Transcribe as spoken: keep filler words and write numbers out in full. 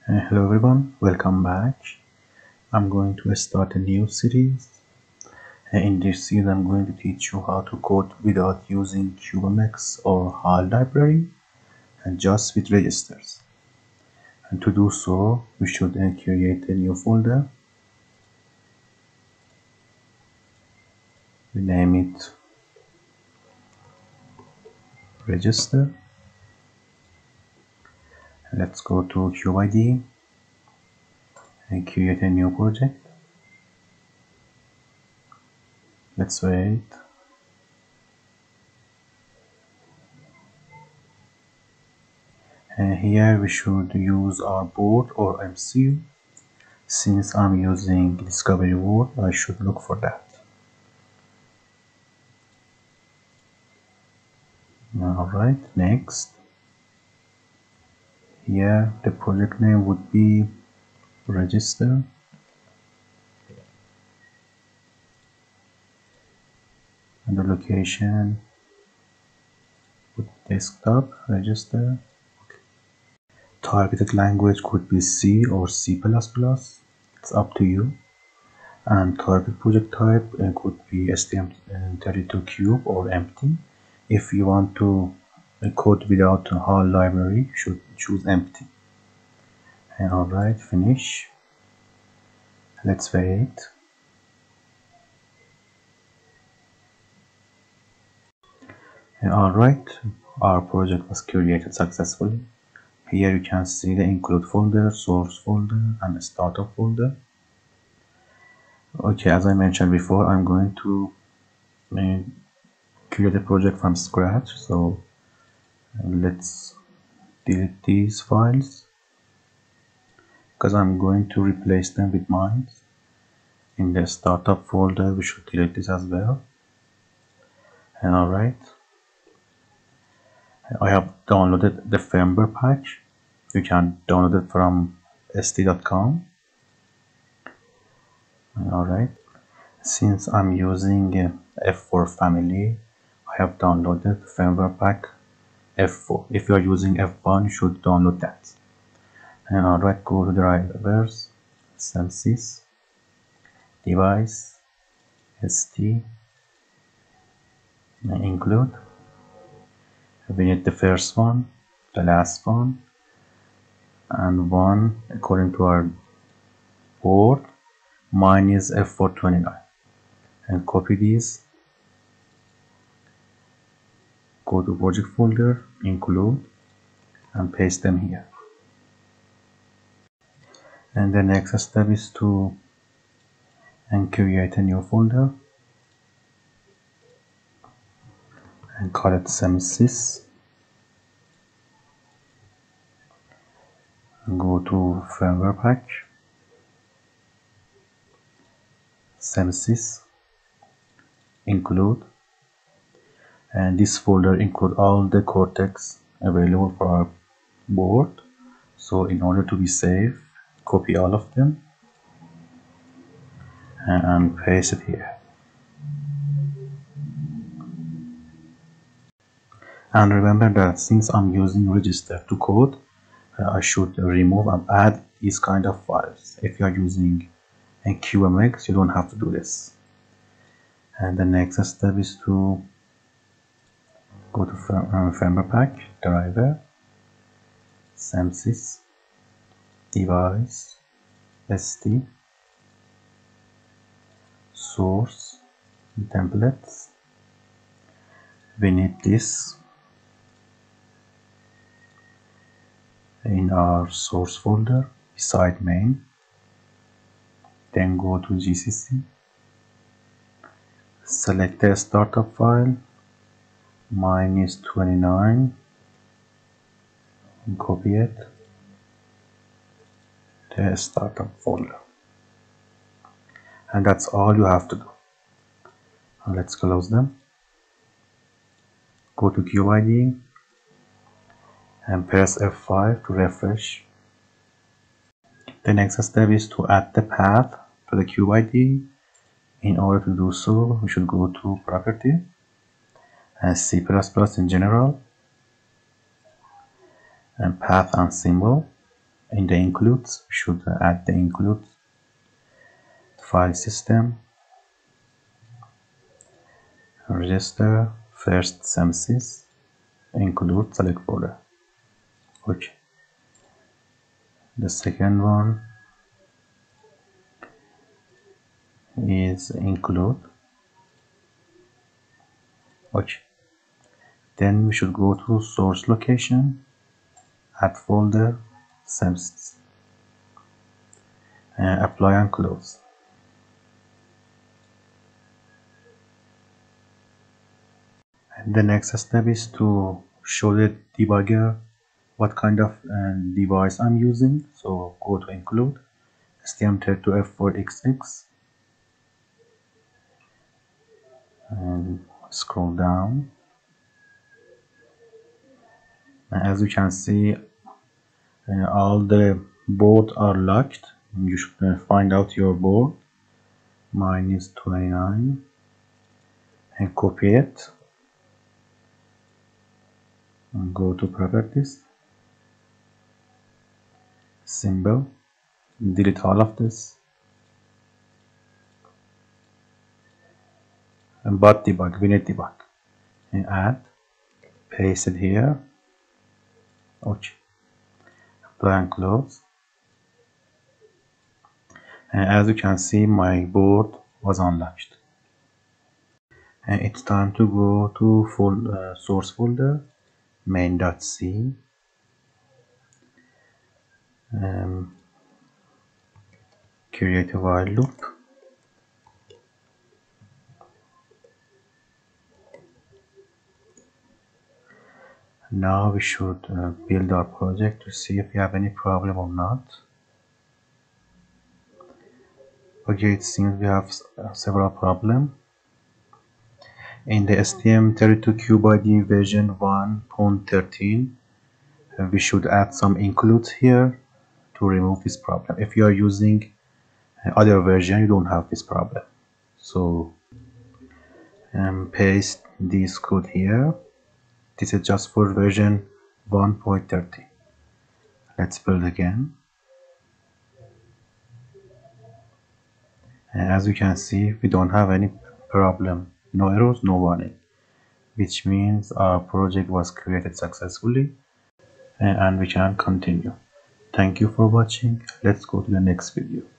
Uh, hello everyone, welcome back. I'm going to start a new series. Uh, in this series I'm going to teach you how to code without using cubemx or HAL library and just with registers. And to do so, we should uh, create a new folder. We name it register. Let's go to Cube I D E and create a new project. Let's wait. And here we should use our board or M C U. Since I'm using discovery word, I should look for that. Alright, next. Here the project name would be register. And the location would be desktop register. Okay. Targeted language could be C or C plus plus. It's up to you. And target project type uh, could be S T M thirty-two cube or empty. If you want to uh, code without a HAL library, you should choose empty. And alright, finish. Let's wait. Alright, our project was created successfully. Here you can see the include folder, source folder, and startup folder. Okay, as I mentioned before, I'm going to uh, create a project from scratch. So uh, let's delete these files because I'm going to replace them with mine. In the startup folder, we should delete this as well. And alright, I have downloaded the firmware patch. You can download it from S T dot com. Alright, since I'm using uh, F four family, I have downloaded firmware pack F four. If you are using F one, you should download that. And alright, go to drivers, sys, device, st, and include. We need the first one, the last one, and one according to our board. Mine is F four twenty-nine. And copy these. Go to project folder, include, and paste them here. And the next step is to and create a new folder and call it sys. Go to firmware pack, sys, include, and this folder include all the cortex available for our board. So in order to be safe, copy all of them and paste it here. And remember that since I'm using register to code, uh, I should remove and add these kind of files. If you are using a cubemx, you don't have to do this. And the next step is to go to firmware pack, driver, sys, device, st, source, templates. We need this in our source folder beside main. Then go to G C C, select the startup file. Mine is twenty-nine. Copy it to the startup folder. And that's all you have to do. Now let's close them. Go to Cube I D E and press F five to refresh. The next step is to add the path to the Cube I D E. In order to do so, we should go to property and C plus plus in general and path and symbol. In the includes, we should add the include file system register first sys include select folder. Okay. The second one is include. Okay. Then we should go to source location, add folder, sys, uh, apply and close. And the next step is to show the debugger what kind of uh, device I'm using. So go to include S T M thirty-two F four X X and scroll down. And as you can see, uh, all the boards are locked. You should uh, find out your board. Mine is twenty-nine and copy it and go to properties, symbol, delete all of this, and but debug, we need debug, and add, paste it here. Okay. Apply and close. And as you can see, my board was unlocked. And it's time to go to full uh, source folder, main.c, um, create a while loop. Now we should uh, build our project to see if we have any problem or not. Okay, it seems we have uh, several problems. In the S T M thirty-two Cube I D E version one point thirteen, uh, we should add some includes here to remove this problem. If you are using other version, you don't have this problem. So um, paste this code here. This is just for version one point thirty. Let's build again. And as you can see, we don't have any problem, no errors, no warning, which means our project was created successfully and we can continue. Thank you for watching. Let's go to the next video.